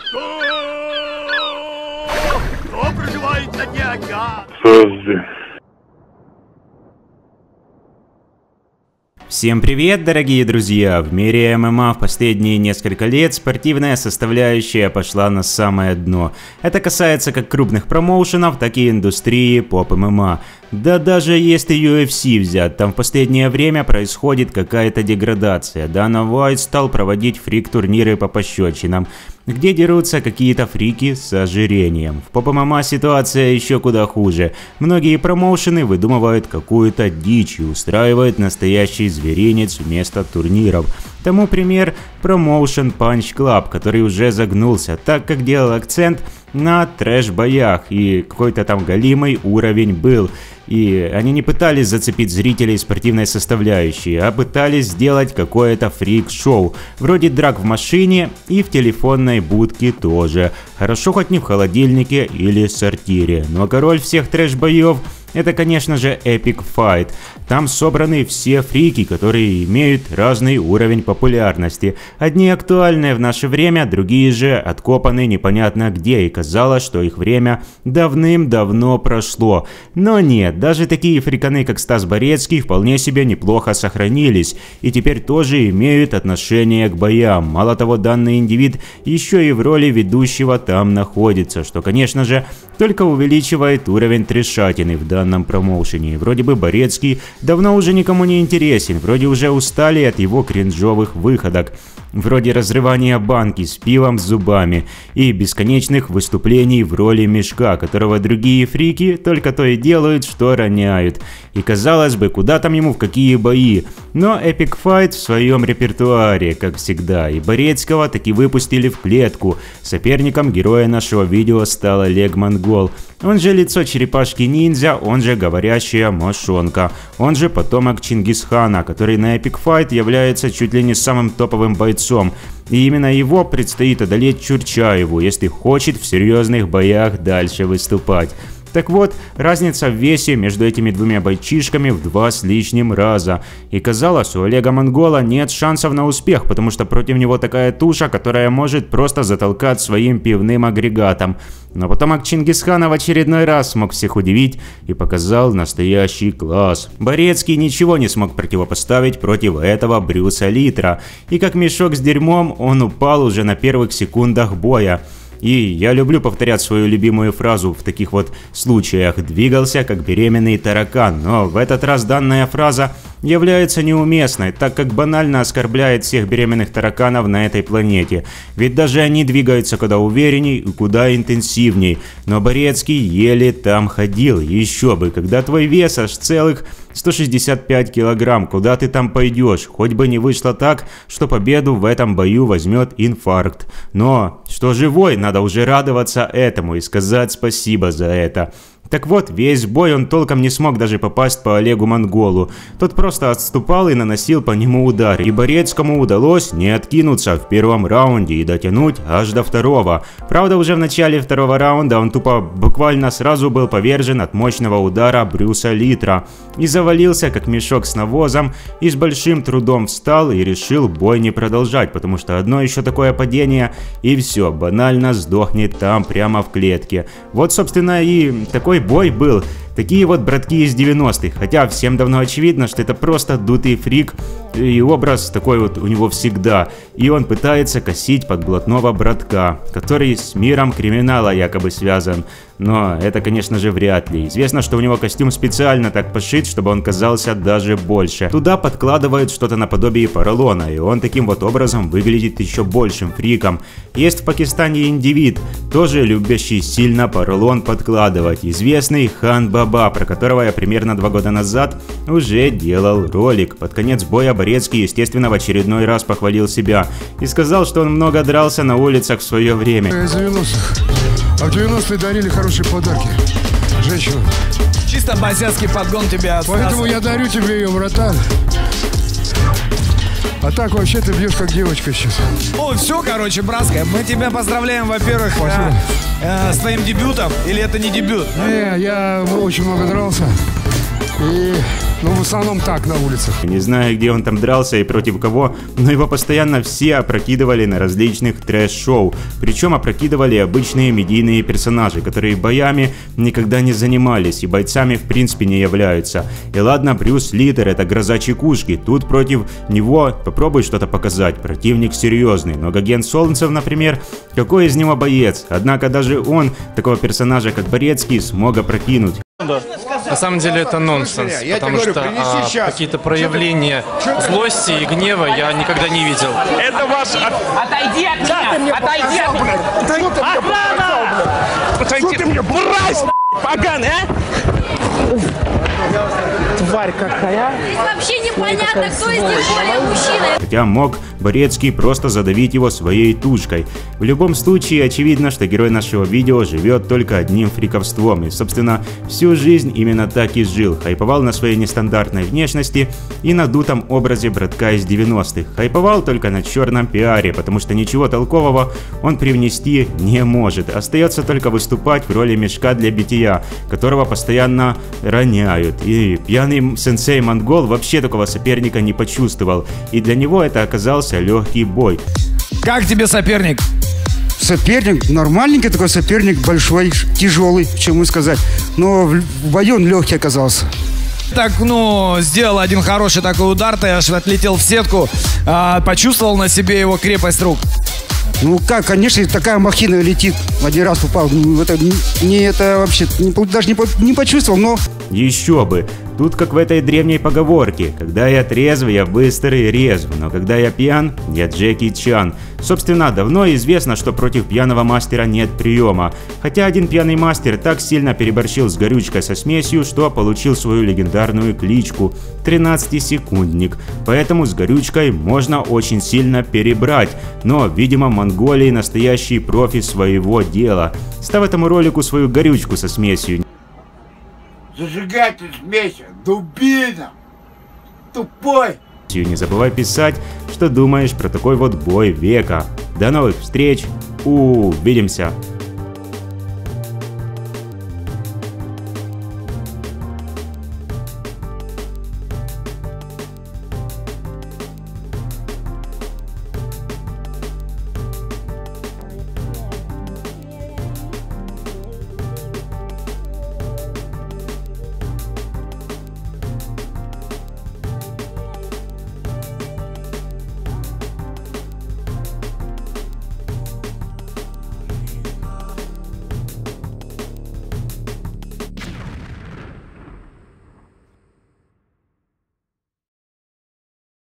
Кто проживает на дне океана? Всем привет, дорогие друзья! В мире ММА в последние несколько лет спортивная составляющая пошла на самое дно. Это касается как крупных промоушенов, так и индустрии поп-ММА. Да даже если UFC взять, там в последнее время происходит какая-то деградация. Дана Уайт стал проводить фрик-турниры по пощечинам, где дерутся какие-то фрики с ожирением. В поп-ММА ситуация еще куда хуже. Многие промоушены выдумывают какую-то дичь и устраивают настоящий зверинец вместо турниров. Тому пример промоушен Punch Club, который уже загнулся, так как делал акцент на трэш-боях, и какой-то там галимый уровень был. И они не пытались зацепить зрителей спортивной составляющей, а пытались сделать какое-то фрик-шоу, вроде драк в машине и в телефонной будке тоже. Хорошо хоть не в холодильнике или сортире. Но король всех трэш-боев — это, конечно же, Epic Fight. Там собраны все фрики, которые имеют разный уровень популярности. Одни актуальные в наше время, другие же откопаны непонятно где, и казалось, что их время давным-давно прошло. Но нет, даже такие фриканы, как Стас Борецкий, вполне себе неплохо сохранились, и теперь тоже имеют отношение к боям. Мало того, данный индивид еще и в роли ведущего там находится, что, конечно же, только увеличивает уровень трешатины в данном промоушене. Вроде бы Борецкий давно уже никому не интересен, вроде уже устали от его кринжовых выходок, вроде разрывания банки с пивом с зубами и бесконечных выступлений в роли мешка, которого другие фрики только то и делают, что роняют. И казалось бы, куда там ему в какие бои, но Epic Fight в своем репертуаре, как всегда, и Борецкого таки выпустили в клетку. Соперником героя нашего видео стал Олег Монгол, он же лицо черепашки-ниндзя, он же говорящая мошонка, он же потомок Чингисхана, который на Epic Fight является чуть ли не самым топовым бойцом. И именно его предстоит одолеть Чурчаеву, если хочет в серьезных боях дальше выступать. Так вот, разница в весе между этими двумя бойчишками в 2 с лишним раза. И казалось, у Олега Монгола нет шансов на успех, потому что против него такая туша, которая может просто затолкать своим пивным агрегатом. Но потомок Чингисхана в очередной раз смог всех удивить и показал настоящий класс. Борецкий ничего не смог противопоставить против этого Брюса Литра. И как мешок с дерьмом он упал уже на первых секундах боя. И я люблю повторять свою любимую фразу в таких вот случаях: двигался как беременный таракан, но в этот раз данная фраза является неуместной, так как банально оскорбляет всех беременных тараканов на этой планете. Ведь даже они двигаются куда уверенней и куда интенсивней. Но Борецкий еле там ходил. Еще бы, когда твой вес аж целых 165 килограмм, куда ты там пойдешь? Хоть бы не вышло так, что победу в этом бою возьмет инфаркт. Но что живой, надо уже радоваться этому и сказать спасибо за это. Так вот, весь бой он толком не смог даже попасть по Олегу Монголу. Тот просто отступал и наносил по нему удар. И Борецкому удалось не откинуться в первом раунде и дотянуть аж до второго. Правда, уже в начале второго раунда он тупо буквально сразу был повержен от мощного удара Брюса Литра. И завалился как мешок с навозом, и с большим трудом встал и решил бой не продолжать, потому что одно еще такое падение и все, банально сдохнет там прямо в клетке. Вот, собственно, и такой бой был. Такие вот братки из 90-х, хотя всем давно очевидно, что это просто дутый фрик, и образ такой вот у него всегда. И он пытается косить под блатного братка, который с миром криминала якобы связан. Но это, конечно же, вряд ли. Известно, что у него костюм специально так пошит, чтобы он казался даже больше. Туда подкладывают что-то наподобие поролона, и он таким вот образом выглядит еще большим фриком. Есть в Пакистане индивид, тоже любящий сильно поролон подкладывать, известный Хан Баба, про которого я примерно 2 года назад уже делал ролик. Под конец боя Борецкий, естественно, в очередной раз похвалил себя и сказал, что он много дрался на улицах в свое время. А в 90-е дарили хорошие подарки женщинам. Чисто базарский подгон тебя. Поэтому я дарю тебе ее, братан. А так вообще ты бьешь как девочка сейчас. О, все, короче, братская, мы тебя поздравляем, во-первых, с твоим дебютом. Или это не дебют? Не, я очень много дрался. И Но в основном так, на улицах. Не знаю, где он там дрался и против кого, но его постоянно все опрокидывали на различных трэш-шоу. Причем опрокидывали обычные медийные персонажи, которые боями никогда не занимались и бойцами в принципе не являются. И ладно, Брюс Литер — это гроза чекушки, тут против него попробуй что-то показать, противник серьезный. Но Гоген Солнцев, например, какой из него боец? Однако даже он такого персонажа, как Борецкий, смог опрокинуть. На самом деле это нонсенс, потому что какие-то проявления злости и гнева я никогда не видел. Это ваш... Отойди от меня! Отойди от меня! Охрана! Что ты мне, мразь, поганый, а? Тварь какая! Вообще непонятно, кто из них более мужчина. Хотя мог Борецкий просто задавить его своей тушкой. В любом случае, очевидно, что герой нашего видео живет только одним фриковством. И, собственно, всю жизнь именно так и жил. Хайповал на своей нестандартной внешности и надутом образе братка из 90-х. Хайповал только на черном пиаре, потому что ничего толкового он привнести не может. Остается только выступать в роли мешка для битья, которого постоянно роняют. И пьяный сенсей Монгол вообще такого соперника не почувствовал. И для него это оказался легкий бой. Как тебе соперник? Соперник, нормальненький такой соперник, большой, тяжелый, чему сказать. Но в бою он легкий оказался. Так, сделал один хороший такой удар, ты аж отлетел в сетку, почувствовал на себе его крепость рук. Ну как, конечно, такая махина летит. Один раз попал. Это вообще даже не почувствовал, но... Еще бы. Тут как в этой древней поговорке: когда я трезв, я быстр и резв, но когда я пьян, я Джеки Чан. Собственно, давно известно, что против пьяного мастера нет приема. Хотя один пьяный мастер так сильно переборщил с горючкой со смесью, что получил свою легендарную кличку 13-секундник. Поэтому с горючкой можно очень сильно перебрать. Но, видимо, в Монголии настоящий профи своего дела. Ставь этому ролику свою горючку со смесью. Зажигатель смеси, дубина, тупой. Не забывай писать, что думаешь про такой вот бой века. До новых встреч, увидимся!